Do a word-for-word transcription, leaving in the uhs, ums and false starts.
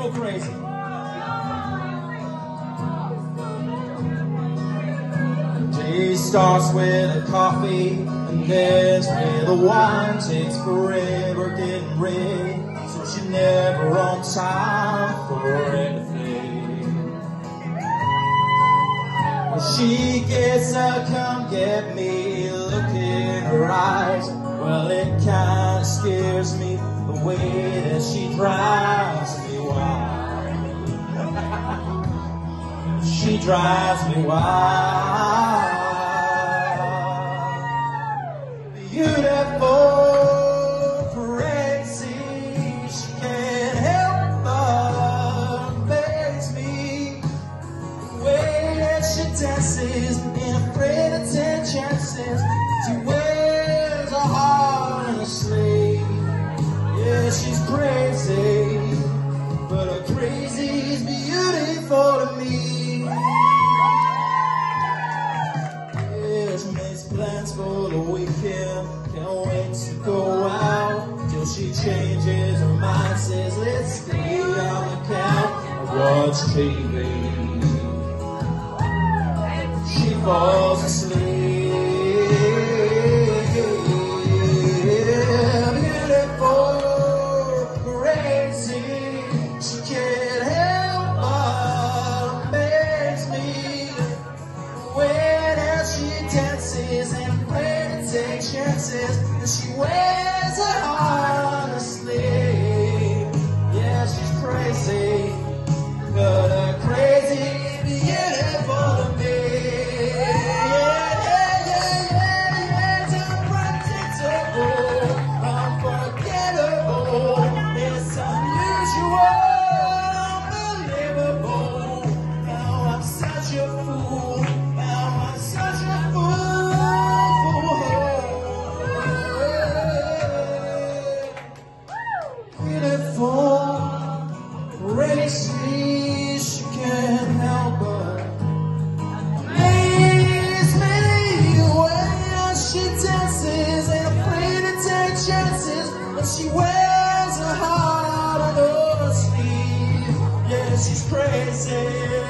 people crazy. Day starts with a coffee and ends with a wine. Takes forever getting ready, so she's never on time for anything. When she gets a come get me look in her eyes, well, it kinda scares me the way that she drives me wild. She drives me wild. Beautiful, crazy, she can't help but amaze me. The way that she dances, ain't afraid to take chances. She wears a heart on her sleeve. Yeah, she's crazy, but her crazy's beautiful to me. Yeah, she makes plans for the weekend, can't wait to go out till she changes her mind, says let's stay on the couch and watch T V. She falls asleep. And afraid to take chances, and she wears her heart on her sleeve. Yeah, she's crazy, but her crazy beautiful to me. Yeah, yeah, yeah, yeah, yeah, it's unpredictable, unforgettable. It's unusual, unbelievable. Now I'm such a fool. Now I'm such a fool. Crazy, she can't help but amaze me. The way she dances, ain't afraid to take chances, but she wears her heart on her sleeve. Yeah, she's crazy.